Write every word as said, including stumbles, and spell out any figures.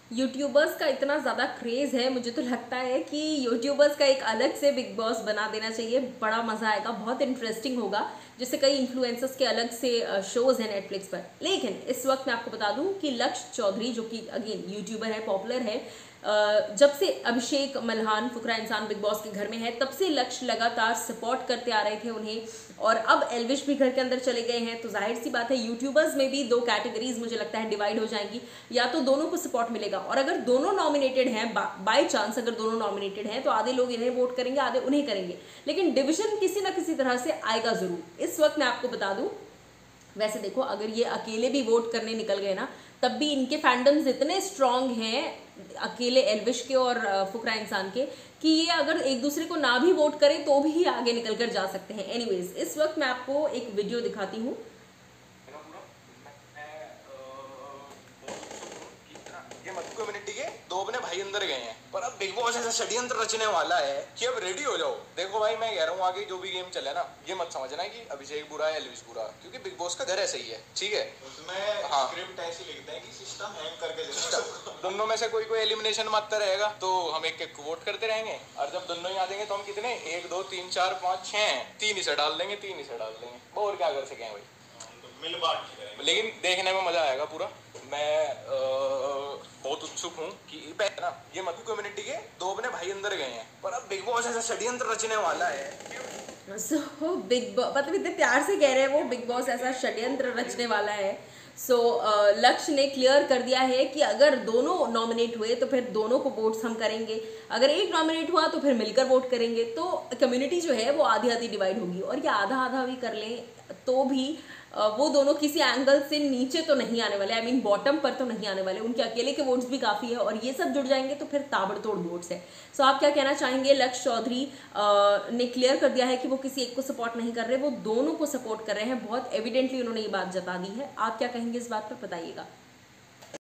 YouTubers का इतना ज़्यादा क्रेज़ है, मुझे तो लगता है कि यूट्यूबर्स का एक अलग से बिग बॉस बना देना चाहिए। बड़ा मज़ा आएगा, बहुत इंटरेस्टिंग होगा। जैसे कई इन्फ्लुएंसर्स के अलग से शोज़ हैं नेटफ्लिक्स पर। लेकिन इस वक्त मैं आपको बता दूं कि लक्ष्य चौधरी, जो कि अगेन यूट्यूबर है, पॉपुलर है, जब से अभिषेक मल्हान फुकरा इंसान बिग बॉस के घर में है, तब से लक्ष्य लगातार सपोर्ट करते आ रहे थे उन्हें। और अब एल्विश भी घर के अंदर चले गए हैं, तो जाहिर सी बात है यूट्यूबर्स में भी दो कैटेगरीज मुझे लगता है डिवाइड हो जाएंगी। या तो दोनों को सपोर्ट मिलेगा, और अगर दोनों नॉमिनेटेड हैं, बाय चांस अगर दोनों नॉमिनेटेड हैं, तो आधे लोग इन्हें वोट करेंगे, आधे उन्हें करेंगे। लेकिन डिविजन किसी ना किसी तरह से आएगा जरूर। इस वक्त मैं आपको बता दूं, वैसे देखो, अगर ये अकेले भी वोट करने निकल गए ना, तब भी इनके फैंडम्स इतने स्ट्रांग हैं, अकेले एल्विश के और फुकरा इंसान के, कि ये अगर एक दूसरे को ना भी वोट करें तो भी आगे निकल कर जा सकते हैं। एनीवेज, इस वक्त मैं आपको एक वीडियो दिखाती हूँ। कम्युनिटी के दो अपने भाई अंदर गए हैं, पर अब बिग बॉस ऐसा षड्यंत्र रचने वाला है कि अब रेडी हो जाओ। देखो भाई, मैं कह रहा हूँ आगे जो भी गेम चले ना, ये मत समझना कि अभिषेक बुरा है एल्विश बुरा, क्योंकि बिग बॉस का घर ऐसा ही है, ठीक है। उसमें हाँ, स्क्रिप्ट ऐसी लिखते हैं कि सिस्टम हैंग करके सिस्टम दोनों में से कोई कोई एलिमिनेशन मारता रहेगा, तो हम एक एक वोट करते रहेंगे, और जब दोनों ही आ देंगे तो हम कितने, एक दो तीन चार पाँच छह, तीन ही से डाल देंगे, तीन ही से डाल देंगे, और क्या कर सकें भाई, मिल बांट के करेंगे। लेकिन देखने में मजा आएगा पूरा। मैं आ, बहुत उत्सुक हूँ कि ना, ये मधु कम्युनिटी के दो अपने भाई अंदर गए हैं, पर अब बिग बॉस ऐसा षड्यंत्र रचने वाला है। सो बिग बॉस मतलब इतने प्यार से कह रहे हैं वो, बिग बॉस ऐसा षड्यंत्र रचने वाला है। सो so, लक्ष्य ने क्लियर कर दिया है कि अगर दोनों नॉमिनेट हुए तो फिर दोनों को वोट्स हम करेंगे, अगर एक नॉमिनेट हुआ तो फिर मिलकर वोट करेंगे। तो कम्युनिटी जो है वो आधी आधी डिवाइड होगी, और ये आधा आधा भी कर लें तो भी वो दोनों किसी एंगल से नीचे तो नहीं आने वाले, आई मीन बॉटम पर तो नहीं आने वाले। उनके अकेले के वोट्स भी काफ़ी है, और ये सब जुड़ जाएंगे तो फिर ताबड़तोड़ वोट्स है। सो आप क्या कहना चाहेंगे? लक्ष्य चौधरी ने क्लियर कर दिया है कि वो किसी एक को सपोर्ट नहीं कर रहे, वो दोनों को सपोर्ट कर रहे हैं। बहुत एविडेंटली उन्होंने ये बात जता दी है। आप क्या कहेंगे इस बात पर, बताइएगा।